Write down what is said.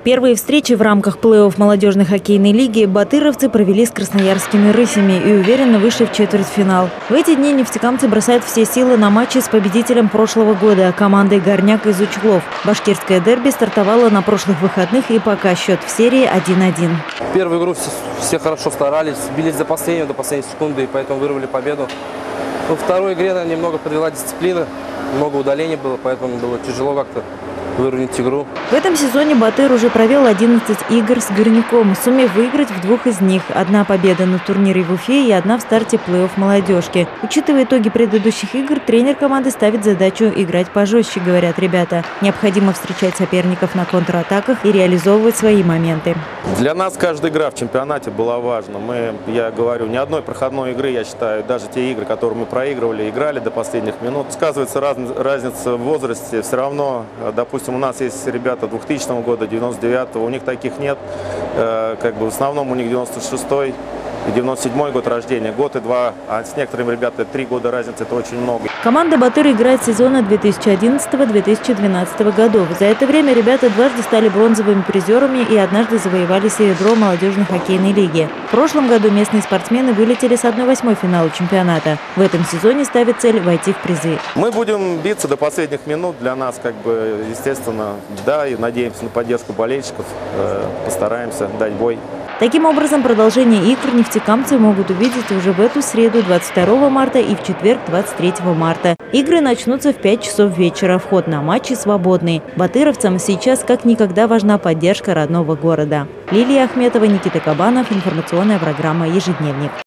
Первые встречи в рамках плей-офф молодежной хоккейной лиги батыровцы провели с красноярскими рысями и уверенно вышли в четвертьфинал. В эти дни нефтекамцы бросают все силы на матчи с победителем прошлого года – командой «Горняк» из Учглов. Башкирское дерби стартовало на прошлых выходных, и пока счет в серии 1-1. Первую игру все хорошо старались, бились до последней секунды, и поэтому вырвали победу. Во второй игре немного подвела дисциплина, много удалений было, поэтому было тяжело как-то выровнять игру. В этом сезоне Батыр уже провел 11 игр с Горняком, сумев выиграть в 2 из них. Одна победа на турнире в Уфе и одна в старте плей-офф молодежки. Учитывая итоги предыдущих игр, тренер команды ставит задачу играть пожестче, говорят ребята. Необходимо встречать соперников на контратаках и реализовывать свои моменты. Для нас каждая игра в чемпионате была важна. Я говорю, ни одной проходной игры, я считаю, даже те игры, которые мы проигрывали, играли до последних минут. Сказывается разница в возрасте. Все равно, допустим, у нас есть ребята 2000 года, 99-го, у них таких нет. В основном у них 96-й и 97-й год рождения, год и 2, а с некоторыми ребятами 3 года разницы, это очень много. Команда «Батыр» играет с сезона 2011-2012 годов. За это время ребята дважды стали бронзовыми призерами и однажды завоевали серебро молодежной хоккейной лиги. В прошлом году местные спортсмены вылетели с 1/8 финала чемпионата. В этом сезоне ставят цель войти в призы. Мы будем биться до последних минут. Для нас, естественно, да, и надеемся на поддержку болельщиков. Постараемся дать бой. Таким образом, продолжение игр нефтекамцы могут увидеть уже в эту среду 22 марта и в четверг 23 марта. Игры начнутся в 5 часов вечера. Вход на матчи свободный. Батыровцам сейчас как никогда важна поддержка родного города. Лилия Ахметова, Никита Кабанов. Информационная программа «Ежедневник».